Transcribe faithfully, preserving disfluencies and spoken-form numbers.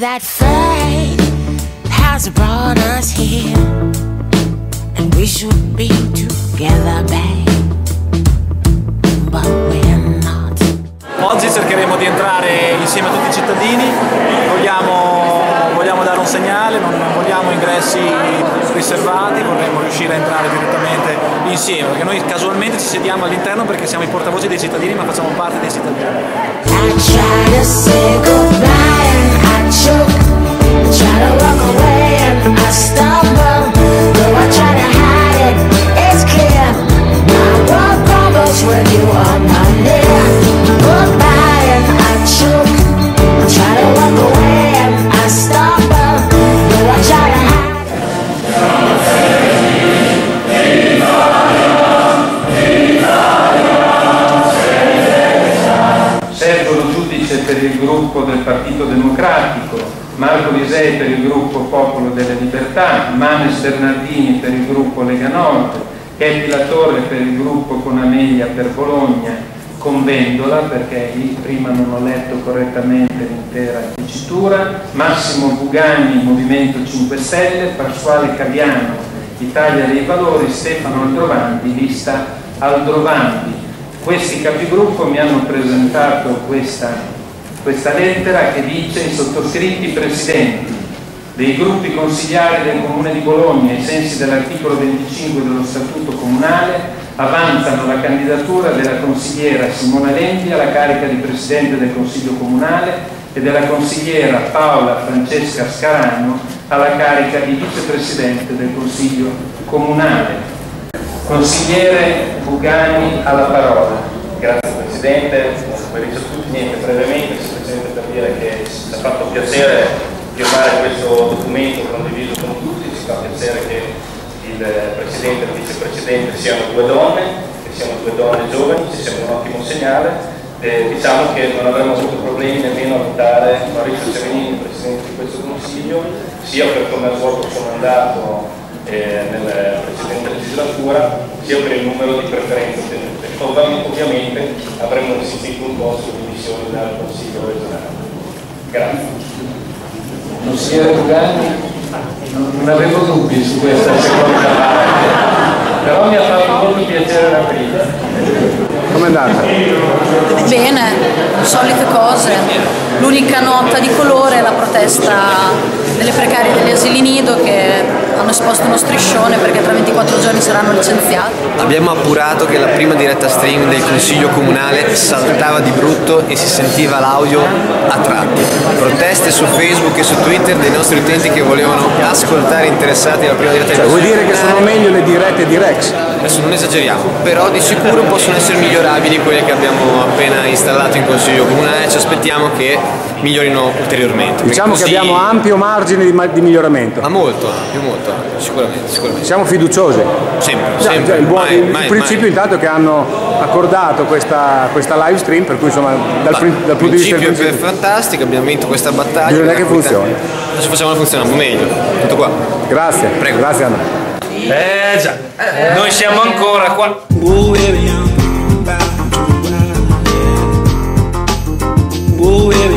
that fate has brought us here, and we should be together, babe, but we're not. Oggi cercheremo di entrare insieme a tutti i cittadini, vogliamo, vogliamo dare un segnale, non vogliamo ingressi riservati, vorremmo riuscire a entrare direttamente insieme, perché noi casualmente ci sediamo all'interno perché siamo i portavoci dei cittadini, ma facciamo parte dei cittadini. I try to say goodbye and I choke, I try to walk away and I stumble, though I try to hide it, it's clear, my world crumbles when you are not near. Goodbye and I choke, I try to walk away and I stumble, though I try to hide. Sergio Giudice per il gruppo del Partito Democratico, Marco Lisei per il gruppo Popolo delle Libertà, Manes Bernardini per il gruppo Lega Nord, Chetti Latorre per il gruppo Con Amelia per Bologna, con Vendola perché lì prima non ho letto correttamente l'intera dicitura, Massimo Bugani Movimento cinque Stelle, Pasquale Caviano Italia dei Valori, Stefano Aldrovandi lista Aldrovandi. Questi capigruppo mi hanno presentato questa, questa lettera che dice: i sottoscritti presidenti dei gruppi consigliari del Comune di Bologna ai sensi dell'articolo venticinque dello Statuto Comunale avanzano la candidatura della consigliera Simona Lendi alla carica di Presidente del Consiglio Comunale e della consigliera Paola Francesca Scarano alla carica di Vicepresidente del Consiglio Comunale. Consigliere Bugani alla parola. Grazie Presidente, come dice a tutti, niente, brevemente, semplicemente per dire che ci ha fatto piacere firmare questo documento condiviso con tutti, ci fa piacere che il Presidente e il Vicepresidente siano due donne, che siano due donne giovani, ci sembra un ottimo segnale. Eh, diciamo che non avremmo avuto problemi nemmeno a votare Maurizio Seminini, Presidente di questo Consiglio, sia per come ha svolto il suo mandato eh, nella precedente legislatura, sia per il numero di preferenze ottenute. Ovviamente, ovviamente avremmo insistito un po' sulle dimissioni dal Consiglio regionale. Grazie. Consigliere Bugani, non avevo dubbi su questa seconda parte, però mi ha fatto molto piacere la prima. Com'è andata? Bene, solite cose. L'unica nota di colore è la protesta delle precarie degli asili nido che hanno esposto uno striscione perché tra ventiquattro giorni saranno licenziati. Abbiamo appurato che la prima diretta stream del Consiglio Comunale saltava di brutto e si sentiva l'audio a tratti. Proteste su Facebook e su Twitter dei nostri utenti che volevano ascoltare interessati alla prima diretta del Cioè, vuol Consiglio dire che Comunale. sono meglio le dirette di Rex? Adesso non esageriamo, però di sicuro possono essere migliorabili quelle che abbiamo appena installato in Consiglio Comunale, ci aspettiamo che migliorino ulteriormente. Diciamo così... che abbiamo ampio margine di, di miglioramento. Ma molto ampio, molto ampio, sicuramente, sicuramente. Siamo fiduciosi. Sempre, Già, sempre. già, il, buon, mai, il mai, principio mai. intanto che hanno accordato questa, questa live stream, per cui insomma dal, Ma, prin- dal punto di vista del principio è principio fantastico, abbiamo vinto questa battaglia. bisogna che funzioni. Adesso facciamola funzionare un po' meglio. Tutto qua. Grazie, Prego. grazie Andrea. Eh già, noi siamo ancora qua. Whoa, baby, I'm bound to ride. Whoa, baby.